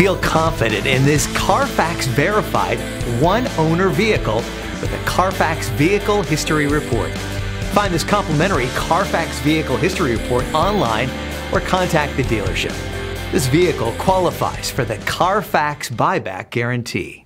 Feel confident in this Carfax verified one-owner vehicle with a Carfax Vehicle History Report. Find this complimentary Carfax Vehicle History Report online or contact the dealership. This vehicle qualifies for the Carfax Buyback Guarantee.